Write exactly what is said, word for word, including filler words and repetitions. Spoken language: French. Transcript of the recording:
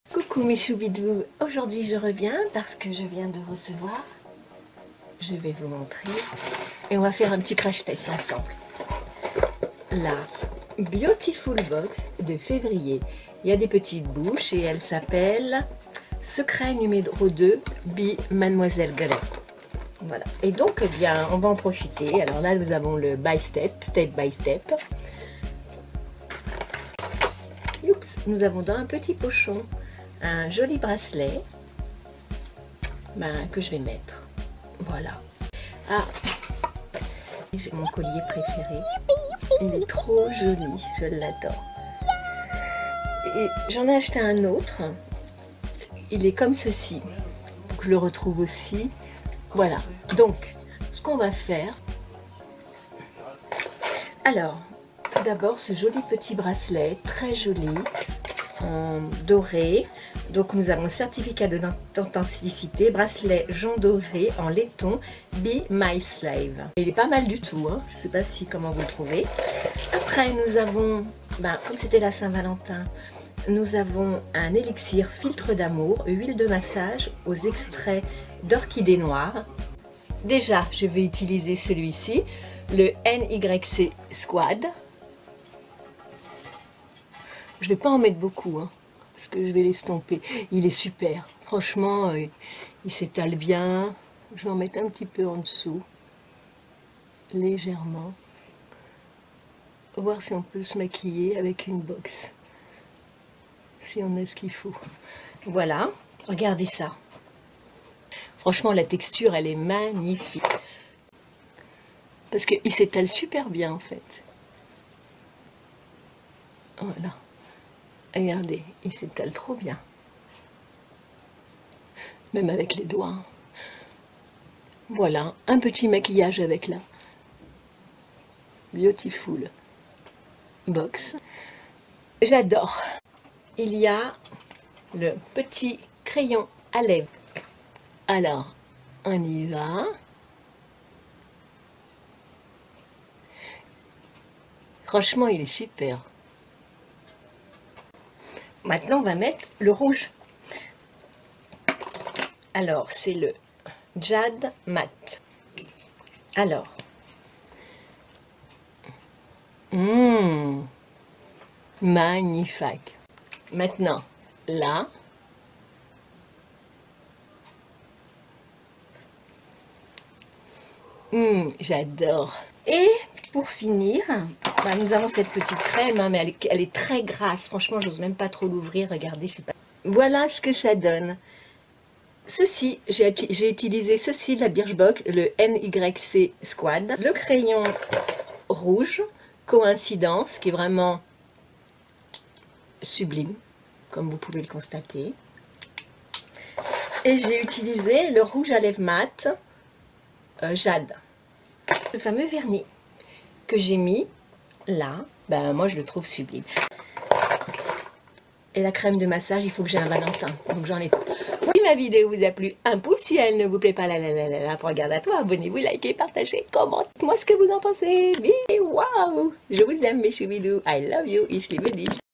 Coucou mes choubidous, aujourd'hui je reviens parce que je viens de recevoir, je vais vous montrer, et on va faire un petit crash test ensemble. La Beautiful Box de février, il y a des petites bouches et elle s'appelle Secret numéro deux by Mademoiselle Gallet. Voilà, et donc eh bien on va en profiter. Alors là nous avons le by step, step by step. Oups, nous avons dans un petit pochon un joli bracelet ben, que je vais mettre. Voilà. Ah, j'ai mon collier préféré. Il est trop joli, je l'adore. Et j'en ai acheté un autre. Il est comme ceci. Faut que je le retrouve aussi. Voilà. Donc, ce qu'on va faire. Alors, tout d'abord, ce joli petit bracelet, très joli, en doré. Donc nous avons le certificat d'authenticité, bracelet jaune doré en laiton by My Slave. Il est pas mal du tout, hein. Je ne sais pas si comment vous le trouvez. Après nous avons, ben, comme c'était la Saint-Valentin, nous avons un élixir filtre d'amour, huile de massage aux extraits d'orchidée noire. Déjà je vais utiliser celui-ci, le N Y C Squad. Je ne vais pas en mettre beaucoup, hein, parce que je vais l'estomper. Il est super. Franchement, euh, il s'étale bien. Je vais en mettre un petit peu en dessous. Légèrement. Voir si on peut se maquiller avec une box. Si on a ce qu'il faut. Voilà. Regardez ça. Franchement, la texture, elle est magnifique. Parce qu'il s'étale super bien, en fait. Voilà. Regardez, il s'étale trop bien. Même avec les doigts. Voilà, un petit maquillage avec la Beautiful Box. J'adore. Il y a le petit crayon à lèvres. Alors, on y va. Franchement, il est super. Maintenant, on va mettre le rouge. Alors, c'est le Jade Matte. Alors, mmh, magnifique. Maintenant, là, mmh, j'adore. Et pour finir, bah, nous avons cette petite crème, hein, mais elle est, elle est très grasse. Franchement, j'ose même pas trop l'ouvrir. Regardez, c'est pas. Voilà ce que ça donne. Ceci, j'ai utilisé ceci, la Birchbox, le N Y C Squad, le crayon rouge, coïncidence, qui est vraiment sublime, comme vous pouvez le constater. Et j'ai utilisé le rouge à lèvres mat euh, Jade. Le fameux vernis que j'ai mis là, ben moi je le trouve sublime. Et la crème de massage, il faut que j'ai un Valentin, donc j'en ai. Si ma vidéo vous a plu, un pouce. Si elle ne vous plaît pas, la la la la la, regarde à toi, abonnez-vous, likez, partagez, commentez-moi ce que vous en pensez. Waouh, je vous aime mes choubidous, I love you, ich liebe dich.